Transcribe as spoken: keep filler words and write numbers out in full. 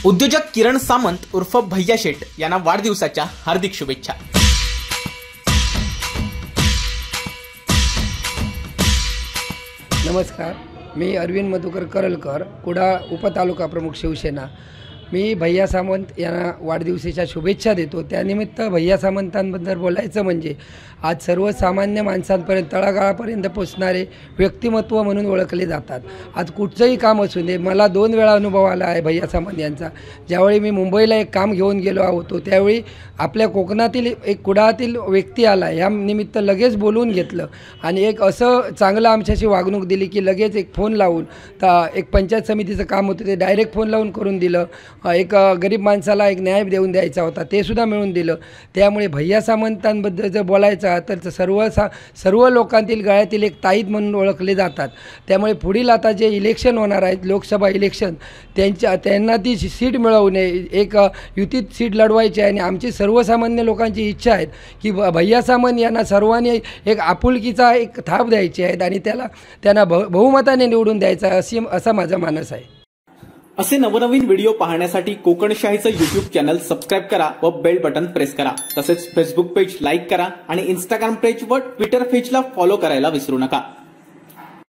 उद्योजक किरण सामंत उर्फ भैया शेठ यांना वाढदिवसाच्या हार्दिक शुभेच्छा। नमस्कार, मी अरविंद मधुकर करलकर, कुडाळ उपतालुका प्रमुख शिवसेना। मी भैया सामंत यांना वाढदिवसाच्या शुभेच्छा देतो। त्यानिमित्त भैया सामंतांबद्दल बोलायचं म्हणजे आज सर्वसामान्य माणसांपर्यंत तळागाळापर्यंत पोचणारे व्यक्तिमत्व म्हणून ओळखले जातात। आज कुठचंही काम असू दे, मला दोन वेळा अनुभव आला आहे भैया सामंत यांचा। ज्यावेळी मी मुंबईला एक काम घेऊन गेलो होतो त्यावेळी आपल्या कोकणातील एक कुडाळातील व्यक्ती आला, या निमित्त लगेच बोलवून घेतलं आणि एक असं चांगलं आमच्याशी वागणूक दिली की लगेच एक फोन लावून एक पंचायत समितीचं काम होतं ते डायरेक्ट फोन लावून करून दिलं। एक गरीब माणसाला एक न्याय देऊन द्यायचा होता ते सुद्धा मिळून दिलं। त्यामुळे भैया सामंतांबद्दल जर बोलायचं तर सर्व सा सर्व लोकांतील गळ्यातील एक ताईत म्हणून ओळखले जातात। त्यामुळे पुढील आता जे इलेक्शन होणार आहेत, लोकसभा इलेक्शन, त्यांच्या त्यांना ती सीट मिळवणे, एक युतीत सीट लढवायची आहे आणि आमची सर्वसामान्य लोकांची इच्छा आहे की भैया सामंत यांना सर्वांनी एक आपुलकीचा एक थाप द्यायची आहे आणि त्याला त्यांना बहुमताने निवडून द्यायचा आहे अशी असा माझा मानस आहे। असे नवनवीन व्हिडिओ पाहण्यासाठी कोकणशाहीचं यूट्यूब चॅनल सबस्क्राइब करा व बेल बटन प्रेस करा। तसेच फेसबुक पेज लाईक करा आणि इंस्टाग्राम पेज व ट्विटर पेजला फॉलो करायला विसरू नका।